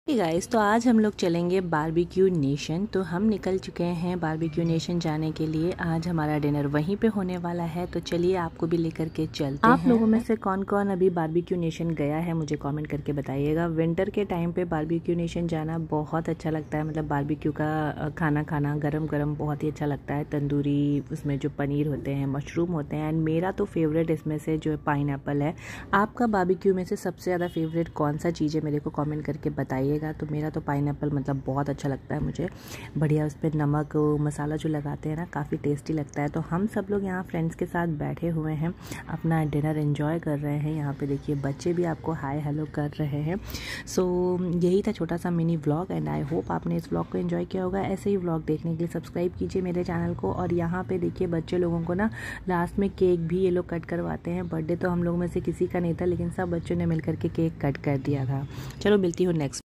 Guys, तो आज हम लोग चलेंगे बारबेक्यू नेशन। तो हम निकल चुके हैं बारबेक्यू नेशन जाने के लिए। आज हमारा डिनर वहीं पे होने वाला है, तो चलिए आपको भी लेकर के चलते हैं। आप लोगों में से कौन कौन अभी बारबेक्यू नेशन गया है मुझे कमेंट करके बताइएगा। विंटर के टाइम पे बारबेक्यू नेशन जाना बहुत अच्छा लगता है। मतलब बारबेक्यू का खाना खाना गरम गरम बहुत ही अच्छा लगता है। तंदूरी, उसमें जो पनीर होते हैं, मशरूम होते हैं, एंड मेरा तो फेवरेट इसमें से जो पाइनएप्पल है। आपका बारबेक्यू में से सबसे ज़्यादा फेवरेट कौन सा चीज़ है मेरे को कमेंट करके बताइए। तो मेरा तो पाइनएप्पल मतलब बहुत अच्छा लगता है मुझे। बढ़िया उस पर नमक मसाला जो लगाते हैं ना, काफ़ी टेस्टी लगता है। तो हम सब लोग यहाँ फ्रेंड्स के साथ बैठे हुए हैं, अपना डिनर एंजॉय कर रहे हैं। यहाँ पे देखिए बच्चे भी आपको हाय हेलो कर रहे हैं। सो यही था छोटा सा mini vlog, and I hope आपने इस व्लॉग को एंजॉय किया होगा। ऐसे ही व्लॉग देखने के लिए सब्सक्राइब कीजिए मेरे चैनल को। और यहाँ पे देखिए बच्चे लोगों को ना लास्ट में केक भी ये लोग कट करवाते हैं। बर्थडे तो हम लोग में से किसी का नहीं था, लेकिन सब बच्चों ने मिलकर के केक कट कर दिया था। चलो मिलती हूँ नेक्स्ट।